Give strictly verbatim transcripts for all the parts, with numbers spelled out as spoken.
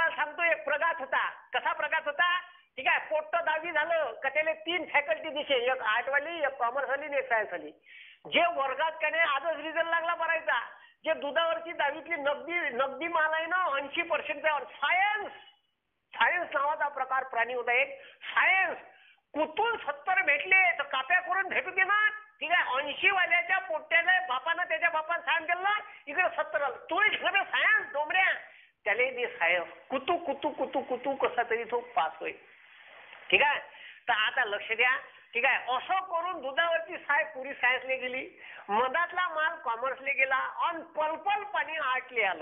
तुम्हाला सांगतो एक प्रघात होता. कसा प्रघात होता? ठीक आहे, पोट्ट दहावी झालं का त्याला तीन फॅकल्टी दिसे, एक आर्ट वाली, एक कॉमर्स वाली, एक सायन्स वाली. जे वर्गात त्याने आजच रिझल्ट लागला भरायचा, जे दुधावरची दहावीतली नगदी नगदी माल आहे ना ऐंशी पर्सेंटवर. सायन्स सायन्स नावाचा प्रकार प्राणी होता एक. सायन्स कुठून सत्तर भेटले तर काप्या करून भेटू दे ना. ठीक आहे, ऐंशी वाल्याच्या पोट्याला बापानं त्याच्या बापानं सायन्स दिलं, इकडे सत्तर आलं. तो सायन्स डोंबऱ्या त्याला दे सायन्स. कुतू कुतू कुतू कुतू कसा तरी तो पास होईल. ठीक आहे, तर आता लक्ष द्या. ठीक आहे, असं करून दुधावरची साय पुरी सायन्सले गेली, मधातला माल कॉमर्सले गेला आणि पलपल पाणी आर्टले आलं.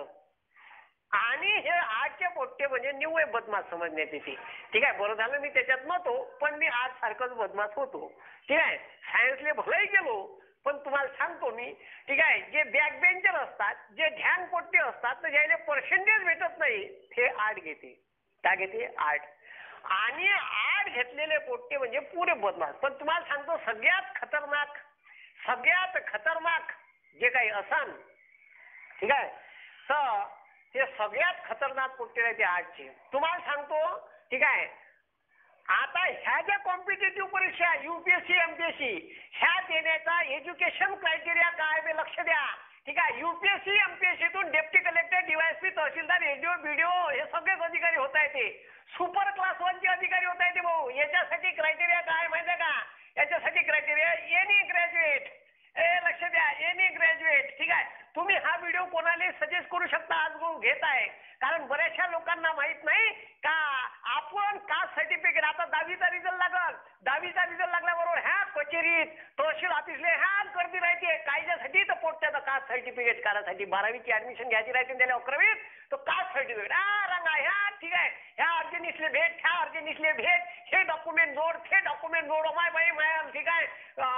आणि हे आर्टचे पोट्टे म्हणजे निव्वळ बदमाश समजण्यात येते. ठीक आहे, बरं झालं मी त्याच्यात नव्हतो, पण मी आर्ट सारखंच बदमाश होतो. ठीक आहे, सायन्सले भलंही गेलो, पण तुम्हाला सांगतो मी. ठीक आहे, जे बॅक बेंचर असतात, जे ध्यान पोट्टे असतात, तर ज्याला पर्सेंटेज भेटत नाही ते आर्ट घेते. काय घेते? आर्ट. आणि आर्ट घेतलेले पोट्टे म्हणजे पुरे बदमाश. पण तुम्हाला सांगतो सगळ्यात खतरनाक सगळ्यात खतरनाक जे काही असन, ठीक आहे, तर ते सगळ्यात खतरनाक पोट्टे आहे ते आर्टचे. तुम्हाला सांगतो. ठीक आहे, आता ह्या ज्या कॉम्पिटेटिव्ह परीक्षा युपीएससी एमपीएससी ह्या देण्याचा एज्युकेशन क्रायटेरिया काय ते लक्ष द्या. ठीक आहे, युपीएससी एमपीएससीतून deputy collector, DYSP, tehsildar, SDO, BDO हे सगळेच अधिकारी होत आहेत. ते सुपर क्लास वनचे अधिकारी होत आहेत भाऊ. याच्यासाठी क्रायटेरिया काय माहिती आहे का? याच्यासाठी क्रायटेरिया एनी ग्रॅज्युएट. ए लक्ष द्या, एनी ग्रॅज्युएट. ठीक आहे, तुम्ही हा व्हिडिओ कोणाला सजेस्ट करू शकता आज घेत आहे, कारण बऱ्याचशा लोकांना माहित नाही का आपण कास्ट सर्टिफिकेट. आता दहावीचा रिझल्ट लागल, दहावीचा रिझल्ट लागल्याबरोबर ह्या कचेरीत तहसील ऑफिसले ह्या गर्दी राहते कायद्यासाठी, तर पोट्याचं कास्ट सर्टिफिकेट काढायसाठी. बारावीची ऍडमिशन घ्यायची राहते त्याला अकरावीत, तर कास्ट सर्टिफिकेट हा रंगा ह्या. ठीक आहे, ह्या अर्जनीसले भेट, ह्या अर्जनीसले भेट, हे डॉक्युमेंट जोड, हे डॉक्युमेंट जोड. माय बाई मॅम. ठीक आहे,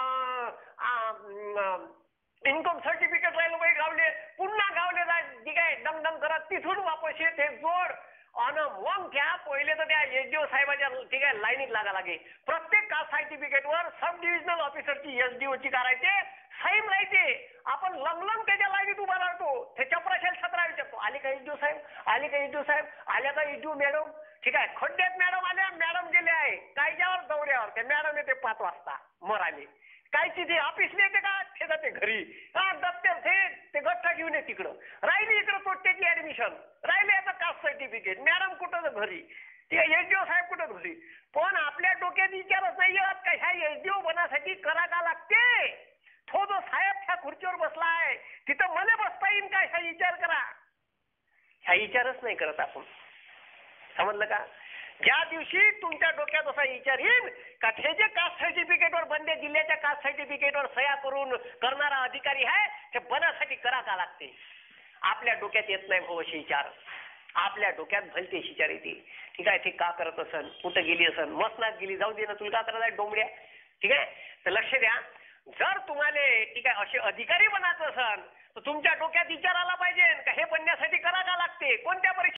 इन्कम सर्टिफिकेट राहिलं बाई गावले, पुन्हा गावले जाय. ठीक आहे, डंग डंग करत तिथून वापस येते जोड. आणि मग त्या पहिले तर त्या एसडीओ साहेबाच्या ठीक आहे लाईनीत लागा लागे. प्रत्येक कास्ट सर्टिफिकेटवर सब डिव्हिजनल ऑफिसरची एसडीओची करायचे साईम राहते. आपण लंगलंग त्याच्या लाईनीत उभा राहतो. ते चपराशेल सतरा विचारतो, आले का एसडीओ साहेब, आले का एसडीओ साहेब, आल्या का एसडीओ मॅडम. ठीक आहे, खड्ड्यात मॅडम आल्या, मॅडम गेले आहे कायद्यावर दौऱ्यावर. ते मॅडम येते पाच वाजता मर आले. काय तिथे ऑफिसला येते का? ते जाते घरी. हा दप्तर ते ते गठ्ठा घेऊन ये तिकडं. राहिली इकडं पोट्ट्याची ऍडमिशन, राहिले आता कास्ट सर्टिफिकेट. मॅडम कुठं घरी, ते एसडीओ साहेब कुठं घरी. पण आपल्या डोक्यात विचारच नाही येत का ह्या एसडीओ बनासाठी करा का लागते. तो जो साहेब त्या खुर्चीवर बसला आहे तिथं मला बसता येईल का ह्या विचार करा. ह्या विचारच नाही करत आपण. समजलं का? ज्या दिवशी तुमच्या डोक्यात असा विचार येईल का हे जे कास्ट सर्टिफिकेटवर बंदे जिल्ह्याच्या कास्ट सर्टिफिकेटवर सह्या करून करणारा अधिकारी आहे ते बनासाठी करा का लागते, आपल्या डोक्यात येत नाही भाऊ असे विचार. आपल्या डोक्यात भलतेच विचार येते. ठीक आहे, ते का करत असन, कुठं गेली असन, मसनात गेली, जाऊ दे ना, तुला का करायला डोंबड्या. ठीक आहे, तर लक्ष द्या. जर तुम्हाला ठीक आहे असे अधिकारी बनायचं असन तर तुमच्या डोक्यात विचार आला पाहिजे का हे बनण्यासाठी करा का लागते, कोणत्या परीक्षा